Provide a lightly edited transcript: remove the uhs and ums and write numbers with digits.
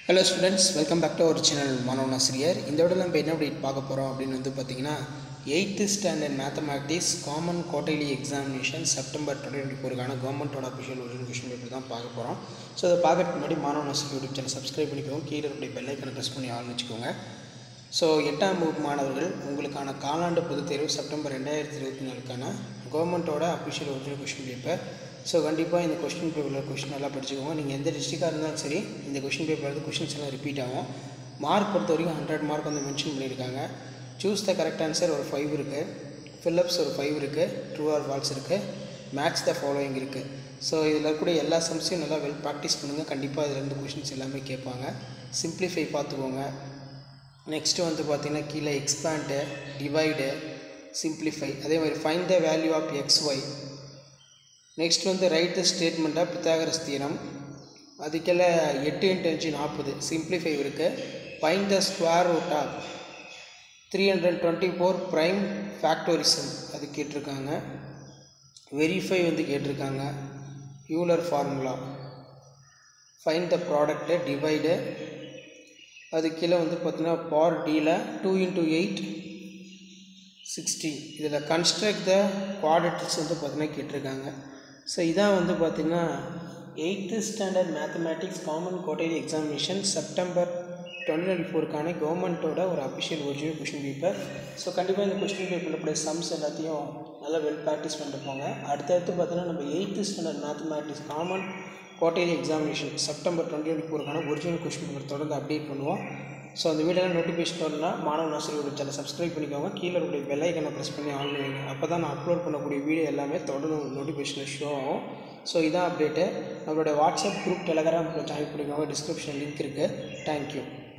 Hello students, welcome back to our channel Manavan Asriyar. இந்த வீடியோல நம்ம என்ன update பார்க்க போறோம் அப்படினு பாத்தீங்கன்னா 8th standard mathematics common quarterly examination September 2024 கான கவர்மெண்டோட official question paper தான் பார்க்க போறோம். சோ அத பார்க்கிறதுக்கு முன்னாடி Manavan Asriyar YouTube channel subscribe பண்ணிக்கோங்க. கீழ இருக்க bell icon press பண்ணி ஆல் வெச்சுக்கோங்க. சோ 8ஆம் வகுப்பு மாணவர்கள் உங்களுக்கான காலாண்டு பொதுத் தேர்வு செப்டம்பர் 2024 க்கான கவர்மெண்டோட official question paper. So கண்டிப்பா இந்த क्वेश्चन பேப்பர்ல क्वेश्चन எல்லாம் படிச்சுக்கோங்க. நீங்க எந்த டிஸ்ட்ரிக்டா இருந்தாலும் சரி இந்த क्वेश्चन பேப்பர்ல क्वेश्चंस எல்லாம் ரிப்பீட் ஆகும். மார்க் பொறுத்த வரைக்கும் 100 மார்க் வந்து மென்ஷன் பண்ணிருக்காங்க. சூஸ் தி கரெக்ட் ஆன்சர் ஒரு 5 இருக்கு. ஃபில்-அப்ஸ் ஒரு 5 இருக்கு. ட்ரூ ஆர் ஃபால்ஸ் இருக்கு. மேட்ச் தி ஃபாலோயிங் இருக்கு. சோ இதல இருக்கக்கூடிய எல்லா சம்ஸையும் நல்லா வெல் பிராக்டீஸ் பண்ணுங்க. கண்டிப்பா இதுல இருந்து क्वेश्चंस எல்லாமே கேட்பாங்க. சிம்பிளிஃபை பாத்துக்கோங்க. நெக்ஸ்ட் வந்து பாத்தீங்கன்னா கீழ எக்ஸ்பாண்ட், டிவைட், சிம்பிளிஃபை. அதே மாதிரி find the value of xy. Next வந்து write the statement of Pythagoras theorem. அதுக்கெல்லாம் 8 × 5 40 simplify இருக்கு. Find the square root of 324 prime factorism அது கேட்டிருக்காங்க. Verify வந்து கேட்டிருக்காங்க. Euler formula. Find the product, divide. அதுக்கெல்லாம் வந்து பார்த்தீங்கன்னா power d ல 2 × 8 16. இதுல construct the quadratics வந்து பார்த்தீங்கன்னா கேட்டிருக்காங்க. So இதான் வந்து பாத்தீங்கன்னா 8th standard mathematics common quarterly examination September 2024 கான கவர்மெண்டோட ஒரு official original question paper. So கண்டிப்பா இந்த question paperல உள்ள sums எல்லாத்தையும் நல்லா வெல் பிராக்டீஸ் பண்ணிட்டு போங்க. அடுத்து பார்த்தீங்கன்னா நம்ம 8th standard mathematics common quarterly examination September 2024 கான original question paper தொடர்ந்து அப்டேட் பண்ணுவோம். So அந்த வீடியோல நோட்டிஃபிகேஷன் வரணும்னா மாணவன் ஆசிரியர் சேனலை சப்ஸ்கிரைப் பண்ணிக்கோங்க. கீழ இருக்க பெல் ஐகானை பிரஸ் பண்ணி ஆன் பண்ணுங்க. அப்பதான் நான் அப்லோட் பண்ணக்கூடிய வீடியோ எல்லாமே தொடர்ந்து நோட்டிஃபிகேஷன்ல ஷோ ஆகும். ஸோ இதான் அப்டேட்டு. நம்மளோட வாட்ஸ்அப் குரூப் டெலகிராம் ஜாயின் பண்ணிக்கோங்க. டிஸ்கிரிப்ஷன் லிங்க் இருக்குது. தேங்க்யூ.